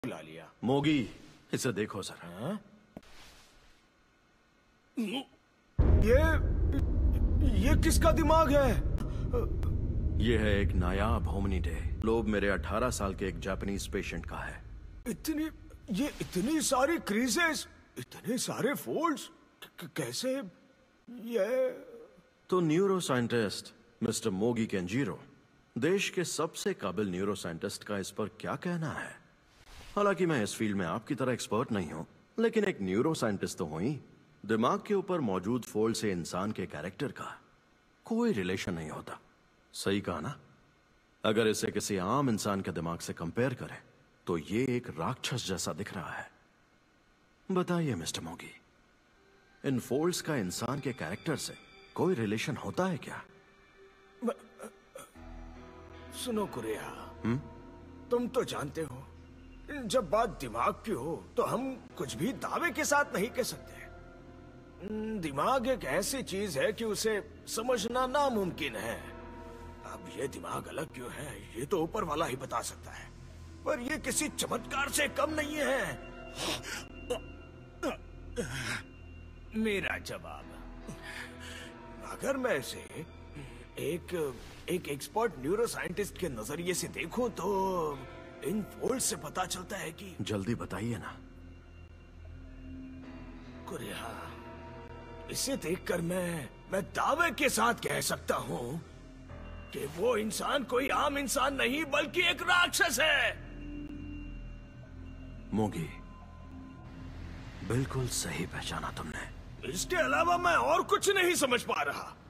ला लिया। मोगी, इसे देखो सर। हाँ? ये किसका दिमाग है? ये है एक नायाब होमिनिडे। लोब मेरे 18 साल के एक जापानीज पेशेंट का है। इतनी सारी क्रीजेस, इतने सारे फोल्ड्स, कैसे? ये तो न्यूरो साइंटिस्ट मिस्टर मोगी केंजीरो, देश के सबसे काबिल न्यूरो साइंटिस्ट का इस पर क्या कहना है? हालांकि मैं इस फील्ड में आपकी तरह एक्सपर्ट नहीं हूं, लेकिन एक न्यूरो साइंटिस्ट तो हूं ही। दिमाग के ऊपर मौजूद फोल्ड से इंसान के कैरेक्टर का कोई रिलेशन नहीं होता। सही कहा ना? अगर इसे किसी आम इंसान के दिमाग से कंपेयर करें तो ये एक राक्षस जैसा दिख रहा है। बताइए मिस्टर मोगी, इन फोल्ड्स का इंसान के कैरेक्टर से कोई रिलेशन होता है क्या? सुनो कुरिया, तुम तो जानते हो, जब बात दिमाग की हो तो हम कुछ भी दावे के साथ नहीं कह सकते। दिमाग एक ऐसी चीज है कि उसे समझना नामुमकिन है। अब ये दिमाग अलग क्यों है, ये तो ऊपर वाला ही बता सकता है, पर ये किसी चमत्कार से कम नहीं है। मेरा जवाब, अगर मैं इसे एक एक्सपर्ट न्यूरो साइंटिस्ट के नजरिए से देखूं तो इन फोल्ड से पता चलता है कि... जल्दी बताइए ना। कुरिया, इसे देखकर मैं दावे के साथ कह सकता हूं कि वो इंसान कोई आम इंसान नहीं बल्कि एक राक्षस है। मोगी, बिल्कुल सही पहचाना तुमने। इसके अलावा मैं और कुछ नहीं समझ पा रहा।